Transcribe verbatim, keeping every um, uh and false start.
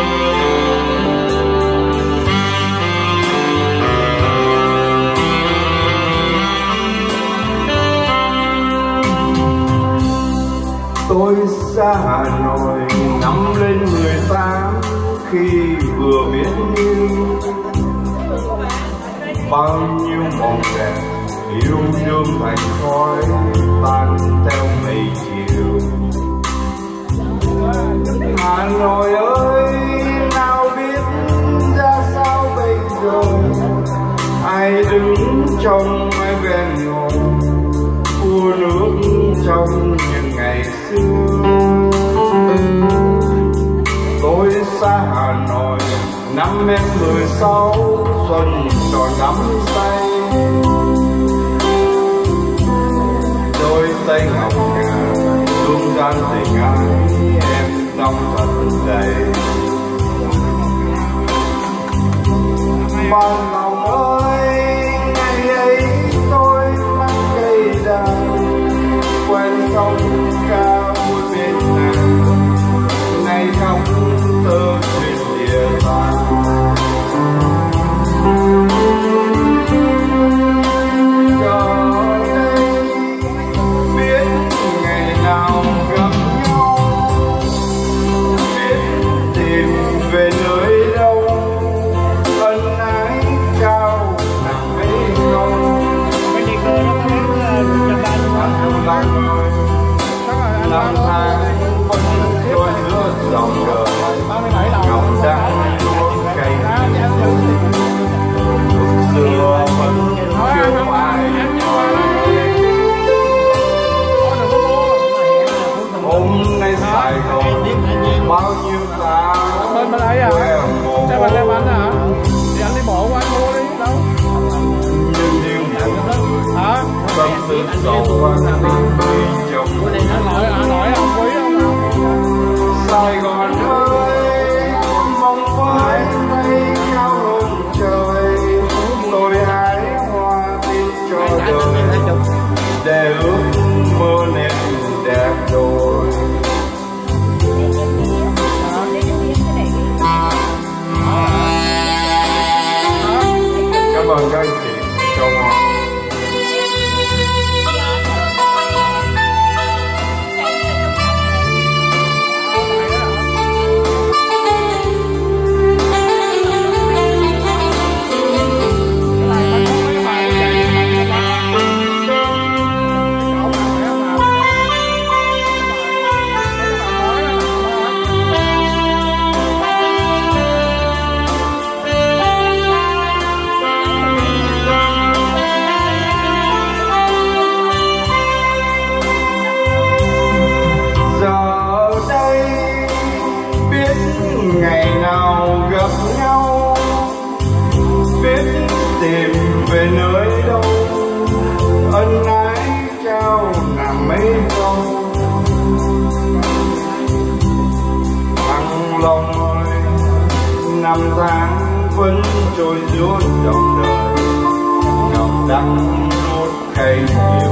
Tôi xa Hà Nội năm lên mười tám khi vừa biết yêu bao nhiêu mộng đẹp yêu đương thành khói tan theo mây chiều. Hà Nội ơi nào biết ra sao bây giờ, ai đứng trong ai ven hồ khua nước trong những ngày xưa. Tôi xa Hà Nội năm em mười sáu xuân tròn đắm say, đôi tay ngọc ngà dung gian tình ái em đong thật đầy. Ban lòng ơi ngày ấy tôi mang cây đàn quen sông cao bên nàng, ngày không tơ trên địa bàn. Giờ đây biết ngày nào gặp nhau, biết tìm về nơi đâu, ân ái trao nặng mấy câu. Anh lòng ơi năm tháng vẫn trôi giữa dòng đời, ngọc đắng chúa cây xưa vẫn chưa phai. Hôm nay Sài Gòn bao nhiêu ta bên bên ấy à, xe bên đây bánh hả? Thì anh đi bộ qua anh mua đi đâu. nhưng yêu một Hả? tâm tư sầu qua đi chồng. Hà Nội, Hà Nội không quý không? Sài Gòn ơi mong phải mây cao hơn trời, tôi hái hoa tin cho đời để ước mơ nên đẹp đôi. Cảm ơn các anh chị cho hoa. Ngày nào gặp nhau biết tìm về nơi đâu, ân ái trao nặng mấy câu. Thăng Long ơi năm tháng vẫn trôi giữa dòng đời, ngọc đắng nuốt cay nhiều.